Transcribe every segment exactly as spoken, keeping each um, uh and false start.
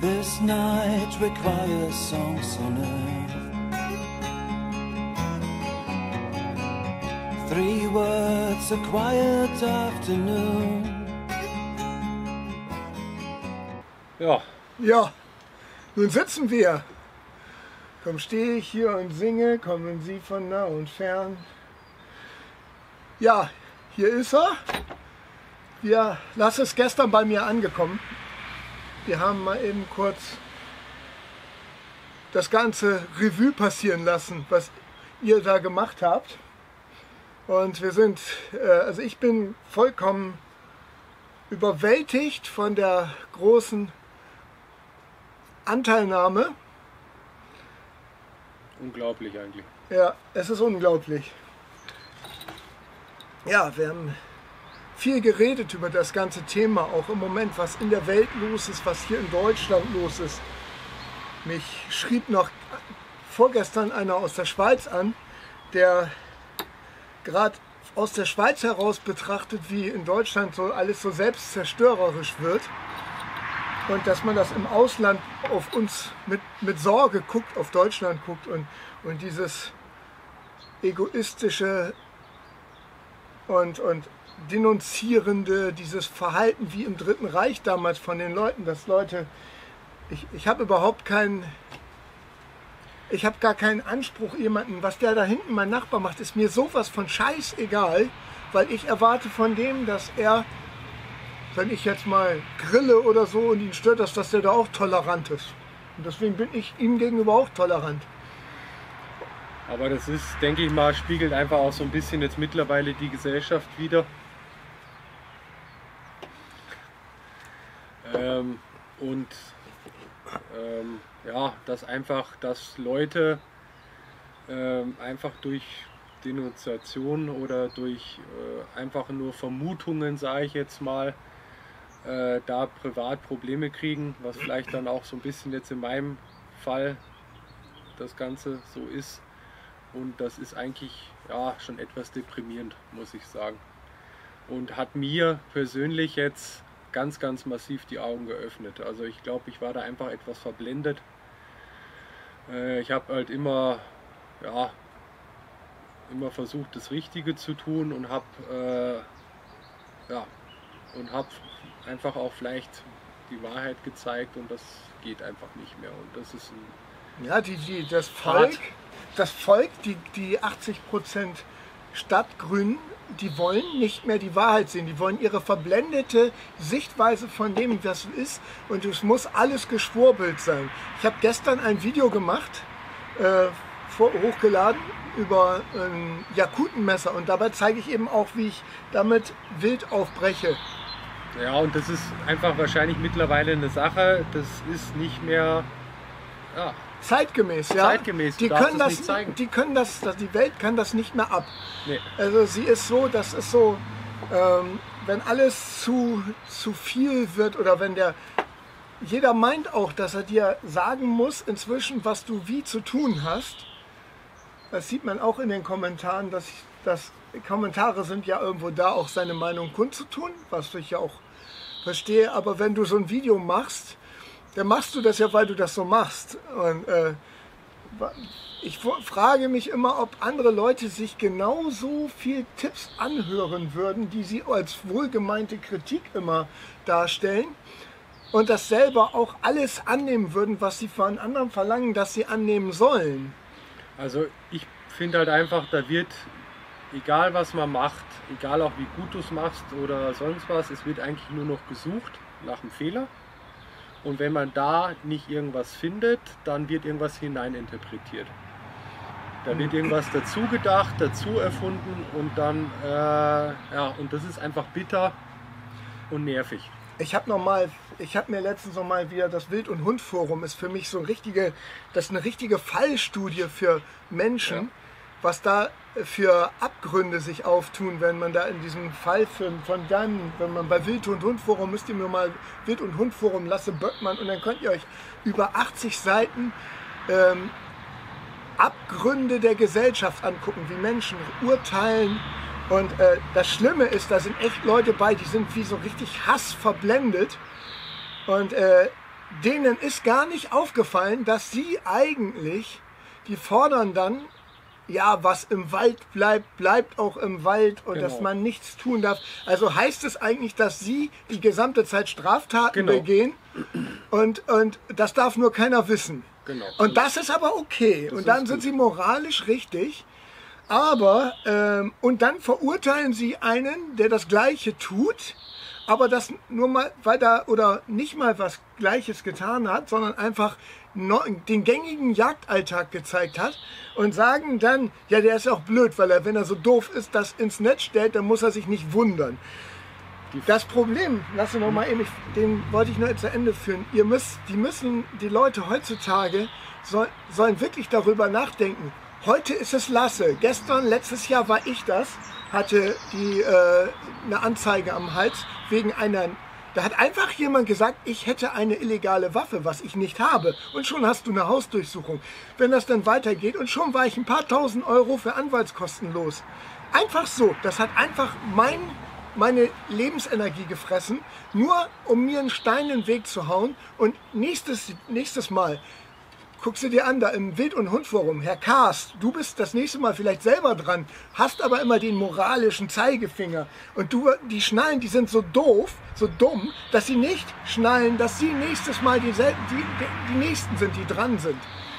This night requires songs on earth. Three words, a quiet afternoon. Ja. Ja, nun sitzen wir. Komm, stehe ich hier und singe, kommen Sie von nah und fern. Ja, hier ist er. Wir, Lasse ist gestern bei mir angekommen. Wir haben mal eben kurz das ganze Revue passieren lassen, was ihr da gemacht habt. Und wir sind, äh, also ich bin vollkommen überwältigt von der großen Anteilnahme. Unglaublich eigentlich. Ja, es ist unglaublich. Ja, wir haben viel geredet über das ganze Thema, auch im Moment, was in der Welt los ist, was hier in Deutschland los ist. Mich schrieb noch vorgestern einer aus der Schweiz an, der gerade aus der Schweiz heraus betrachtet, wie in Deutschland so alles so selbstzerstörerisch wird. Und dass man das im Ausland auf uns mit, mit Sorge guckt, auf Deutschland guckt und, und dieses egoistische und, und denunzierende, dieses Verhalten wie im Dritten Reich damals von den Leuten, dass Leute, ich, ich habe überhaupt keinen, ich habe gar keinen Anspruch, jemanden, was der da hinten mein Nachbar macht, ist mir sowas von scheißegal, weil ich erwarte von dem, dass er, wenn ich jetzt mal grille oder so und ihn stört das, dass der da auch tolerant ist. Und deswegen bin ich ihm gegenüber auch tolerant. Aber das ist, denke ich mal, spiegelt einfach auch so ein bisschen jetzt mittlerweile die Gesellschaft wider. Ähm, und ähm, ja, dass einfach, dass Leute ähm, einfach durch Denunziation oder durch äh, einfach nur Vermutungen, sage ich jetzt mal, äh, da privat Probleme kriegen, was vielleicht dann auch so ein bisschen jetzt in meinem Fall das Ganze so ist. Und das ist eigentlich ja schon etwas deprimierend, muss ich sagen. Und hat mir persönlich jetzt ganz, ganz massiv die Augen geöffnet. Also ich glaube, ich war da einfach etwas verblendet. Äh, ich habe halt immer, ja, immer versucht, das Richtige zu tun und habe äh, ja, und habe einfach auch vielleicht die Wahrheit gezeigt und das geht einfach nicht mehr. Und das ist ein Ja, die, die, das Volk, das Volk, die, die achtzig Prozent Stadtgrünen, die wollen nicht mehr die Wahrheit sehen. Die wollen ihre verblendete Sichtweise von dem, was ist. Und es muss alles geschwurbelt sein. Ich habe gestern ein Video gemacht, äh, vor, hochgeladen, über ein Jakutenmesser. Und dabei zeige ich eben auch, wie ich damit wild aufbreche. Ja, und das ist einfach wahrscheinlich mittlerweile eine Sache, das ist nicht mehr ja, zeitgemäß, ja. Zeitgemäß, die können das, nicht zeigen. Die können das, die Welt kann das nicht mehr ab. Nee. Also sie ist so, das ist so, ähm, wenn alles zu, zu viel wird oder wenn der, jeder meint auch, dass er dir sagen muss inzwischen, was du wie zu tun hast. Das sieht man auch in den Kommentaren, dass, dass Kommentare sind ja irgendwo da, auch seine Meinung kundzutun, was ich ja auch verstehe. Aber wenn du so ein Video machst, dann machst du das ja, weil du das so machst. Und äh, ich frage mich immer, ob andere Leute sich genauso viel Tipps anhören würden, die sie als wohlgemeinte Kritik immer darstellen und das selber auch alles annehmen würden, was sie von anderen verlangen, dass sie annehmen sollen. Also ich finde halt einfach, da wird, egal was man macht, egal auch wie gut du es machst oder sonst was, es wird eigentlich nur noch gesucht nach einem Fehler. Und wenn man da nicht irgendwas findet, dann wird irgendwas hineininterpretiert. Da wird irgendwas dazu gedacht, dazu erfunden und dann, äh, ja, und das ist einfach bitter und nervig. Ich habe noch mal, ich habe mir letztens noch mal wieder das Wild- und Hund-Forum ist für mich so ein richtige, das ist eine richtige Fallstudie für Menschen, ja. Was da für Abgründe sich auftun, wenn man da in diesem Fall von, von dann, wenn man bei Wild- und Hund-Forum, müsst ihr mir mal Wild- und Hund-Forum Lasse Böckmann und dann könnt ihr euch über achtzig Seiten ähm, Abgründe der Gesellschaft angucken, wie Menschen urteilen. Und äh, das Schlimme ist, da sind echt Leute bei, die sind wie so richtig hassverblendet. Und äh, denen ist gar nicht aufgefallen, dass sie eigentlich, die fordern dann, ja, was im Wald bleibt, bleibt auch im Wald und Genau. dass man nichts tun darf. Also heißt es eigentlich, dass sie die gesamte Zeit Straftaten Genau. begehen und, und das darf nur keiner wissen. Genau. Und das ist aber okay. Das Und dann ist sind gut. sie moralisch richtig. Aber, ähm, und dann verurteilen sie einen, der das Gleiche tut, aber das nur mal weiter oder nicht mal was Gleiches getan hat, sondern einfach no, den gängigen Jagdalltag gezeigt hat und sagen dann, ja, der ist ja auch blöd, weil er, wenn er so doof ist, das ins Netz stellt, dann muss er sich nicht wundern. Das Problem, lass uns noch mal eben, ich- den wollte ich nur zu Ende führen. Ihr müsst, die müssen, die Leute heutzutage soll, sollen wirklich darüber nachdenken. Heute ist es Lasse. Gestern, letztes Jahr war ich das, hatte die äh, eine Anzeige am Hals wegen einer. Da hat einfach jemand gesagt, ich hätte eine illegale Waffe, was ich nicht habe. Und schon hast du eine Hausdurchsuchung. Wenn das dann weitergeht und schon war ich ein paar tausend Euro für Anwaltskosten los. Einfach so. Das hat einfach mein meine Lebensenergie gefressen, nur um mir einen Stein in den Weg zu hauen. Und nächstes, nächstes Mal, guckst du dir an, da im Wild- und Hund-Forum, Herr Karst, du bist das nächste Mal vielleicht selber dran, hast aber immer den moralischen Zeigefinger. Und du, die schnallen, die sind so doof, so dumm, dass sie nicht schnallen, dass sie nächstes Mal die, die, die, die Nächsten sind, die dran sind.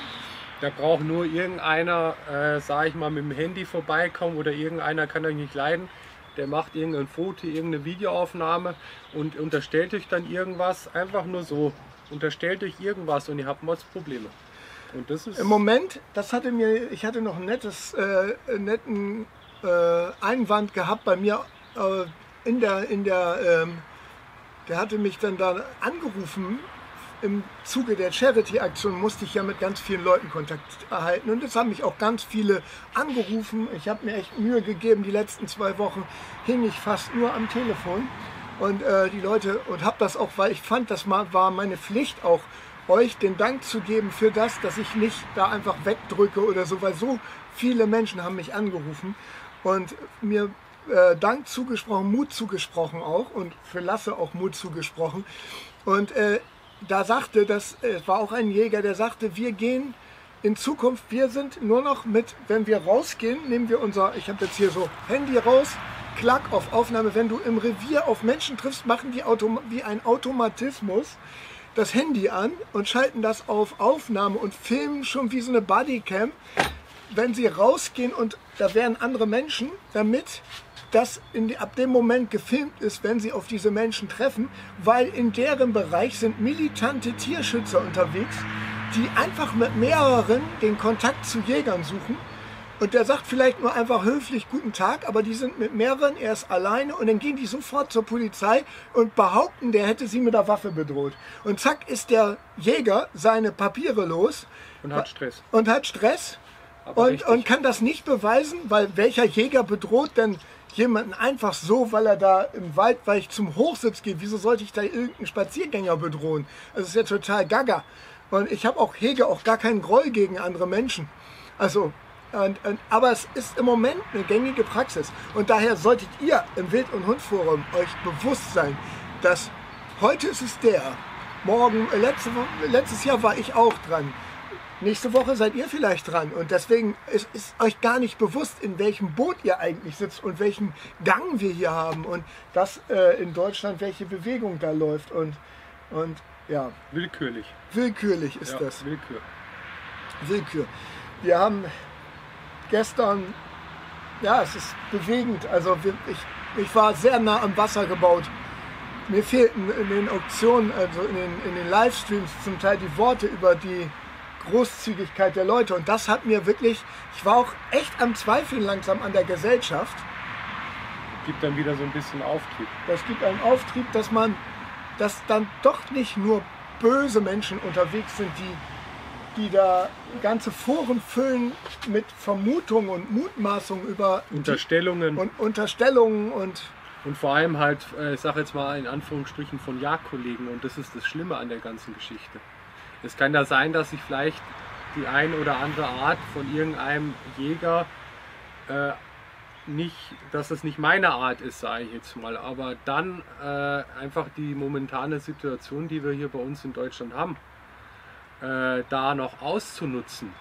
Da braucht nur irgendeiner, äh, sag ich mal, mit dem Handy vorbeikommen oder irgendeiner kann euch nicht leiden. Der macht irgendein Foto, irgendeine Videoaufnahme und unterstellt euch dann irgendwas, einfach nur so. Unterstellt euch irgendwas und ihr habt Mordsprobleme. Und das ist Im Moment, das hatte mir, ich hatte noch ein nettes, äh, netten äh, Einwand gehabt bei mir äh, in der, in der, ähm, der hatte mich dann da angerufen. Im Zuge der Charity-Aktion musste ich ja mit ganz vielen Leuten Kontakt erhalten und es haben mich auch ganz viele angerufen. Ich habe mir echt Mühe gegeben, die letzten zwei Wochen hing ich fast nur am Telefon und äh, die Leute und habe das auch, weil ich fand, das war meine Pflicht auch, euch den Dank zu geben für das, dass ich nicht da einfach wegdrücke oder so, weil so viele Menschen haben mich angerufen und mir äh, Dank zugesprochen, Mut zugesprochen auch und für Lasse auch Mut zugesprochen und äh, da sagte, das äh, war auch ein Jäger, der sagte, wir gehen in Zukunft, wir sind nur noch mit, wenn wir rausgehen, nehmen wir unser, ich habe jetzt hier so Handy raus, klack auf Aufnahme, wenn du im Revier auf Menschen triffst, machen die Autom wie ein Automatismus das Handy an und schalten das auf Aufnahme und filmen schon wie so eine Bodycam, wenn sie rausgehen und da wären andere Menschen, damit das in die, ab dem Moment gefilmt ist, wenn sie auf diese Menschen treffen, weil in deren Bereich sind militante Tierschützer unterwegs, die einfach mit mehreren den Kontakt zu Jägern suchen. Und der sagt vielleicht nur einfach höflich guten Tag, aber die sind mit mehreren, er ist alleine und dann gehen die sofort zur Polizei und behaupten, der hätte sie mit der Waffe bedroht. Und zack ist der Jäger seine Papiere los und hat Stress. und hat Stress Aber und, richtig. und kann das nicht beweisen, weil welcher Jäger bedroht denn jemanden einfach so, weil er da im Wald, weil ich zum Hochsitz gehe, wieso sollte ich da irgendeinen Spaziergänger bedrohen? Das ist ja total gaga. Und ich habe auch, hege auch gar keinen Groll gegen andere Menschen. Also, und, und, aber es ist im Moment eine gängige Praxis. Und daher solltet ihr im Wild- und Hund-Forum euch bewusst sein, dass heute ist es der, morgen, äh, letzte, Wo- letztes Jahr war ich auch dran. Nächste Woche seid ihr vielleicht dran und deswegen ist, ist euch gar nicht bewusst, in welchem Boot ihr eigentlich sitzt und welchen Gang wir hier haben und dass äh, in Deutschland welche Bewegung da läuft und, und ja, Willkürlich. willkürlich ist Ja, das. Willkür. Willkür. Wir haben gestern, ja, es ist bewegend, also wir, ich, ich war sehr nah am Wasser gebaut. Mir fehlten in den Auktionen, also in den, in den Livestreams zum Teil die Worte über die Großzügigkeit der Leute. Und das hat mir wirklich, ich war auch echt am Zweifeln langsam an der Gesellschaft. Gibt dann wieder so ein bisschen Auftrieb. Das gibt einen Auftrieb, dass man, dass dann doch nicht nur böse Menschen unterwegs sind, die, die da ganze Foren füllen mit Vermutungen und Mutmaßungen über Unterstellungen. die, und Unterstellungen und Und vor allem halt, äh, ich sage jetzt mal in Anführungsstrichen von Jagdkollegen und das ist das Schlimme an der ganzen Geschichte. Es kann ja sein, dass sich vielleicht die ein oder andere Art von irgendeinem Jäger äh, nicht, dass das nicht meine Art ist, sage ich jetzt mal. Aber dann äh, einfach die momentane Situation, die wir hier bei uns in Deutschland haben, äh, da noch auszunutzen.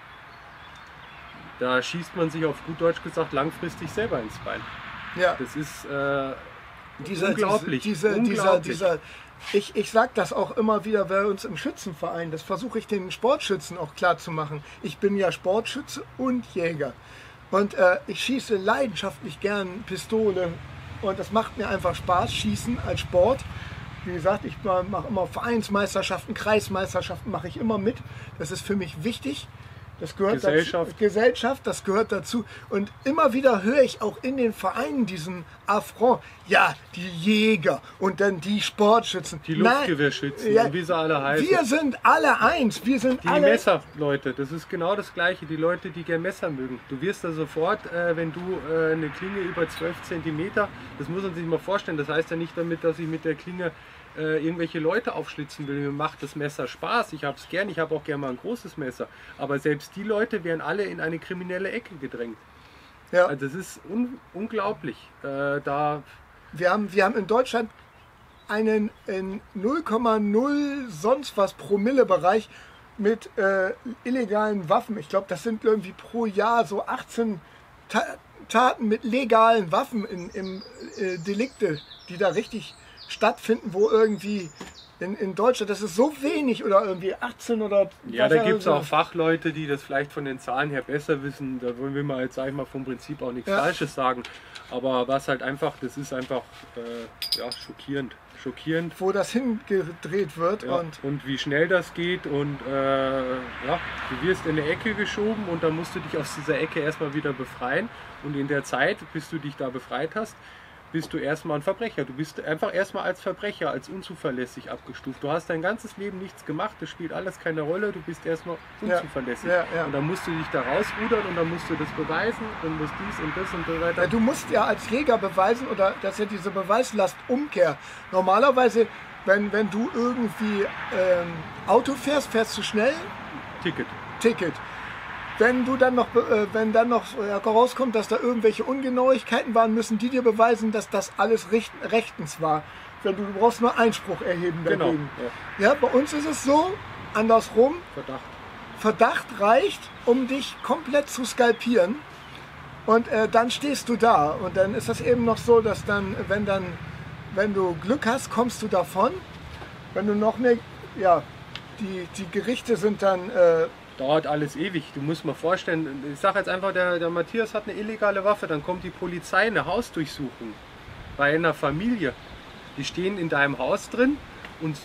Da schießt man sich auf gut Deutsch gesagt langfristig selber ins Bein. Ja. Das ist äh, Dieser, unglaublich. Diese, diese, unglaublich. Dieser, dieser, ich ich sage das auch immer wieder bei uns im Schützenverein, das versuche ich den Sportschützen auch klar zu machen. Ich bin ja Sportschütze und Jäger. Und äh, ich schieße leidenschaftlich gern Pistole und das macht mir einfach Spaß, Schießen als Sport. Wie gesagt, ich mache immer Vereinsmeisterschaften, Kreismeisterschaften mache ich immer mit. Das ist für mich wichtig. Das gehört Gesellschaft. dazu. Gesellschaft, das gehört dazu. Und immer wieder höre ich auch in den Vereinen diesen Affront. Ja, die Jäger und dann die Sportschützen. Die Luftgewehrschützen, Nein, ja, wie sie alle heißen. Wir sind alle eins. Wir sind Die alle. Messerleute, das ist genau das Gleiche. Die Leute, die gern Messer mögen. Du wirst da sofort, äh, wenn du äh, eine Klinge über zwölf Zentimeter, das muss man sich mal vorstellen, das heißt ja nicht damit, dass ich mit der Klinge äh, irgendwelche Leute aufschlitzen will. Mir macht das Messer Spaß, ich habe es gern, ich habe auch gern mal ein großes Messer. Aber selbst die Leute werden alle in eine kriminelle Ecke gedrängt. Ja. Also das ist un unglaublich. Äh, da Wir haben, wir haben in Deutschland einen in null Komma null sonst was Promille-Bereich mit äh, illegalen Waffen. Ich glaube, das sind irgendwie pro Jahr so achtzehn Ta Taten mit legalen Waffen in, im äh, Delikte, die da richtig stattfinden, wo irgendwie in, in Deutschland, das ist so wenig oder irgendwie achtzehn oder... Ja, was da auch gibt es immer. auch Fachleute, die das vielleicht von den Zahlen her besser wissen. Da wollen wir mal jetzt, sag ich mal, vom Prinzip auch nichts Ja. Falsches sagen. Aber was halt einfach, das ist einfach äh, ja, schockierend. Schockierend. Wo das hingedreht wird Ja. und... Und wie schnell das geht und äh, ja, du wirst in eine Ecke geschoben und dann musst du dich aus dieser Ecke erstmal wieder befreien. Und in der Zeit, bis du dich da befreit hast, bist du erstmal ein Verbrecher. Du bist einfach erstmal als Verbrecher, als unzuverlässig abgestuft. Du hast dein ganzes Leben nichts gemacht, das spielt alles keine Rolle, du bist erstmal Ja. unzuverlässig. Ja, ja. Und dann musst du dich da rausrudern und dann musst du das beweisen und musst dies und das und so weiter. Ja, du musst ja als Jäger beweisen, oder das ist ja diese Beweislastumkehr. Normalerweise, wenn, wenn du irgendwie ähm, Auto fährst, fährst du schnell, Ticket. Ticket. Wenn du dann noch, äh, wenn dann noch herauskommt, dass da irgendwelche Ungenauigkeiten waren, müssen die dir beweisen, dass das alles richt, rechtens war. Wenn du, du brauchst nur Einspruch erheben dagegen. Genau. Ja. Ja, bei uns ist es so, andersrum, Verdacht. Verdacht reicht, um dich komplett zu skalpieren. Und äh, dann stehst du da. Und dann ist das eben noch so, dass dann, wenn dann, wenn du Glück hast, kommst du davon. Wenn du noch mehr, ja, die, die Gerichte sind dann, äh, Dauert alles ewig. Du musst mal vorstellen, ich sage jetzt einfach, der, der Matthias hat eine illegale Waffe, dann kommt die Polizei, eine Hausdurchsuchung bei einer Familie. Die stehen in deinem Haus drin und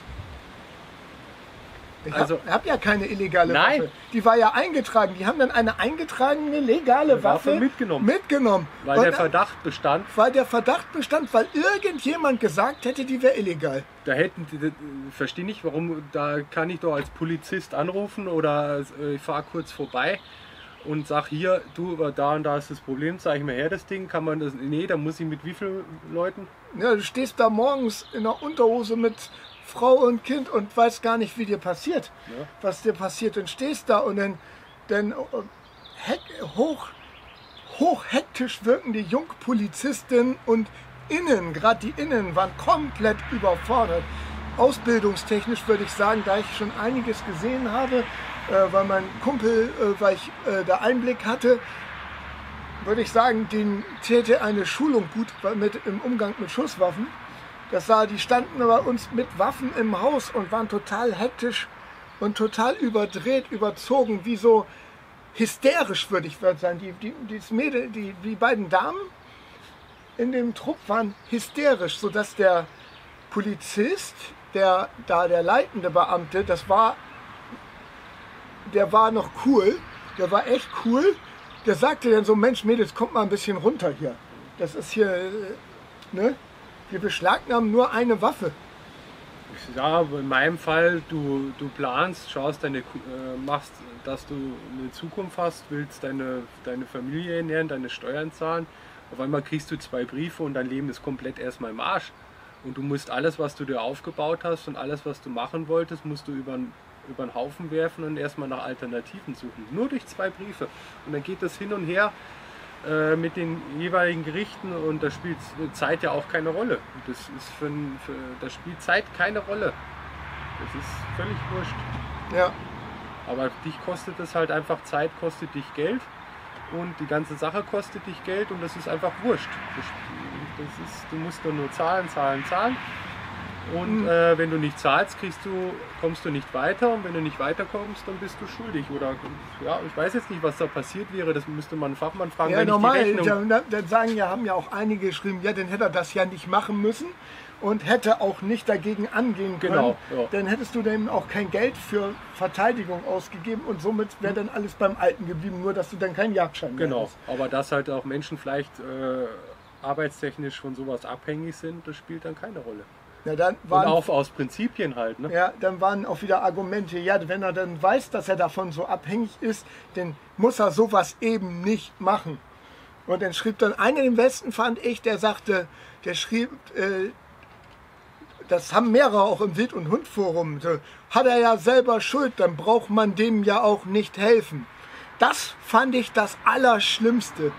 ich Also- habe hab ja keine illegale Nein. Waffe. Die war ja eingetragen. Die haben dann eine eingetragene legale Eine Waffe Waffe, mitgenommen. mitgenommen. weil Und der dann- Verdacht bestand, weil der Verdacht bestand, weil irgendjemand gesagt hätte, die wäre illegal. da hätten die, die- verstehe nicht, warum, da kann ich doch als Polizist anrufen oder äh, ich fahre kurz vorbei und sag hier, du, da und da ist das Problem, zeig mir her das Ding, kann man das, nee, da muss ich mit wie vielen Leuten? Ja, du stehst da morgens in der Unterhose mit Frau und Kind und weißt gar nicht, wie dir passiert, Ja. was dir passiert. Und stehst da und dann, dann äh, heck, hoch, hoch hektisch wirkende Jungpolizistin und innen, gerade die Innen, waren komplett überfordert. Ausbildungstechnisch würde ich sagen, da ich schon einiges gesehen habe, äh, weil mein Kumpel, äh, weil ich äh, da Einblick hatte, würde ich sagen, denen täte eine Schulung gut mit, im Umgang mit Schusswaffen. Das sah, die standen bei uns mit Waffen im Haus und waren total hektisch und total überdreht, überzogen, wie so hysterisch, würde ich sagen. Die, die, dieses Mädel, die, die beiden Damen in dem Trupp waren hysterisch, sodass der Polizist, der da der leitende Beamte, das war, der war noch cool, der war echt cool. Der sagte dann so, Mensch Mädels, kommt mal ein bisschen runter hier. Das ist hier, äh, ne? Wir beschlagnahmen nur eine Waffe. Ja, in meinem Fall, du, du planst, schaust deine, äh, machst, dass du eine Zukunft hast, willst deine, deine Familie ernähren, deine Steuern zahlen. Auf einmal kriegst du zwei Briefe und dein Leben ist komplett erstmal im Arsch. Und du musst alles, was du dir aufgebaut hast und alles, was du machen wolltest, musst du über über den Haufen werfen und erstmal nach Alternativen suchen. Nur durch zwei Briefe. Und dann geht das hin und her. äh, mit den jeweiligen Gerichten und da spielt Zeit ja auch keine Rolle. Das ist für, für da spielt Zeit keine Rolle. Das ist völlig wurscht. Ja. Aber dich kostet es halt einfach, Zeit kostet dich Geld und die ganze Sache kostet dich Geld und das ist einfach wurscht. Das, das ist, du musst nur zahlen, zahlen, zahlen. Und Mhm. äh, wenn du nicht zahlst, kriegst du, kommst du nicht weiter und wenn du nicht weiterkommst, dann bist du schuldig. Oder ja, ich weiß jetzt nicht, was da passiert wäre, das müsste man einen Fachmann fragen. Ja, wenn normal. ich die Rechnung Dann, dann sagen ja, haben ja auch einige geschrieben, ja, dann hätte er das ja nicht machen müssen und hätte auch nicht dagegen angehen können. Genau, ja. Dann hättest du dem auch kein Geld für Verteidigung ausgegeben und somit wäre dann alles beim Alten geblieben, nur dass du dann keinen Jagdschein mehr Genau, hast. aber dass halt auch Menschen vielleicht äh, arbeitstechnisch von sowas abhängig sind, das spielt dann keine Rolle. Ja, dann Und waren, auch aus Prinzipien halt. Ne? ja, dann waren auch wieder Argumente, ja, wenn er dann weiß, dass er davon so abhängig ist, dann muss er sowas eben nicht machen. Und dann schrieb dann einer im Westen, fand ich, der sagte, der schrieb, äh, das haben mehrere auch im Wild- und Hund-Forum, so, hat er ja selber Schuld, dann braucht man dem ja auch nicht helfen. Das fand ich das Allerschlimmste.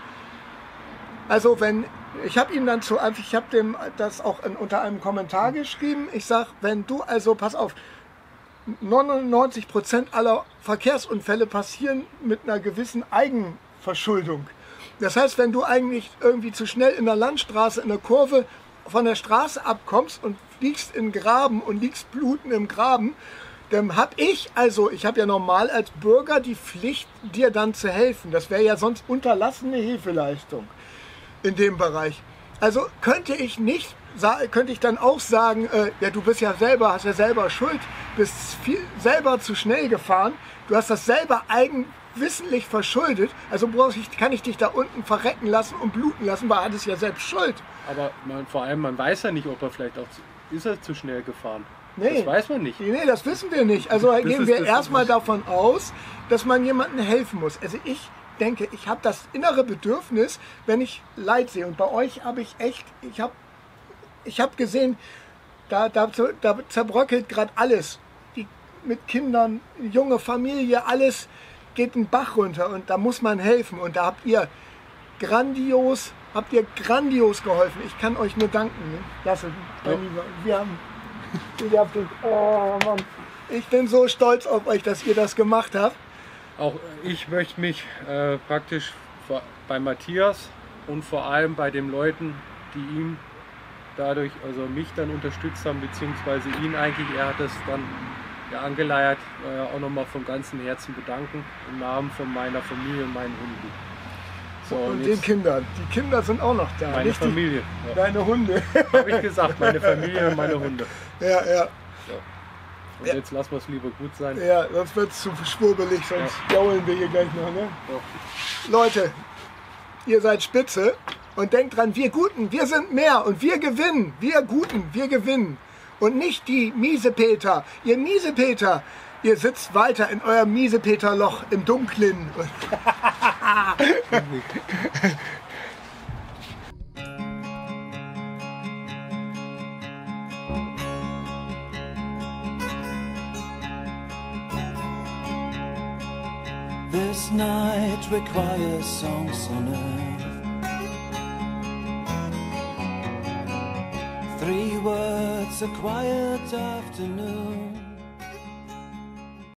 Also wenn, ich habe ihm dann zu, ich habe dem das auch in, unter einem Kommentar geschrieben, ich sag, wenn du also, pass auf, neunundneunzig Prozent aller Verkehrsunfälle passieren mit einer gewissen Eigenverschuldung. Das heißt, wenn du eigentlich irgendwie zu schnell in der Landstraße, in der Kurve von der Straße abkommst und fliegst in den Graben und liegst bluten im Graben, dann habe ich, also ich habe ja normal als Bürger die Pflicht, dir dann zu helfen. Das wäre ja sonst unterlassene Hilfeleistung in dem Bereich. Also könnte ich nicht, könnte ich dann auch sagen, äh, ja, du bist ja selber, hast ja selber Schuld, bist viel, selber zu schnell gefahren, du hast das selber eigenwissentlich verschuldet, also brauch ich, kann ich dich da unten verrecken lassen und bluten lassen, weil er ist ja selbst schuld. Aber man, vor allem, man weiß ja nicht, ob er vielleicht auch, zu, ist er zu schnell gefahren? Nee. Das weiß man nicht. Nee, das wissen wir nicht. Also Das gehen ist- wir das ist erstmal nicht- davon aus, dass man jemandem helfen muss. Also ich denke, ich habe das innere Bedürfnis, wenn ich Leid sehe. Und bei euch habe ich echt, ich habe ich hab gesehen, da, da, da zerbröckelt gerade alles. Die, mit Kindern, junge Familie, alles geht den Bach runter und da muss man helfen. Und da habt ihr grandios, habt ihr grandios geholfen. Ich kann euch nur danken. Ne? Lasse, mein Ja. Lieber. Wir haben, ihr habt uns, oh Mann. Ich bin so stolz auf euch, dass ihr das gemacht habt. Auch ich möchte mich äh, praktisch vor- bei Matthias und vor allem bei den Leuten, die ihm dadurch, also mich dann unterstützt haben, beziehungsweise ihn eigentlich, er hat es dann ja, angeleiert, äh, auch nochmal von ganzem Herzen bedanken, im Namen von meiner Familie und meinen Hunden. So, Und und den jetzt Kindern. Die Kinder sind auch noch da. meine nicht die, Familie. Ja. deine Hunde. Habe ich gesagt, meine Familie und meine Hunde. Ja, ja. Und Ja. jetzt lassen wir es lieber gut sein. Ja, sonst wird es zu schwurbelig, sonst jaulen wir hier gleich noch. Ne? Ja. Leute, ihr seid spitze und denkt dran, wir Guten, wir sind mehr und wir gewinnen. Wir Guten, wir gewinnen. Und nicht die Miesepeter. Ihr Miesepeter, ihr sitzt weiter in eurem Miesepeterloch im Dunklen. This night requires songs on earth. Three words, a quiet afternoon.